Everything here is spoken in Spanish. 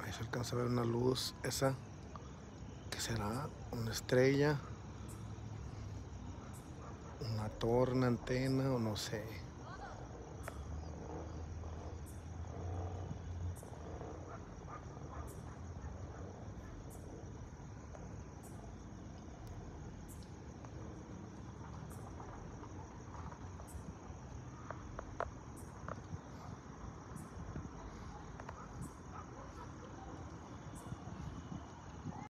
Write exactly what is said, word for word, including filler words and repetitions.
Ahí se alcanza a ver una luz, esa, ¿qué será? Una estrella, una torre, una antena o no sé.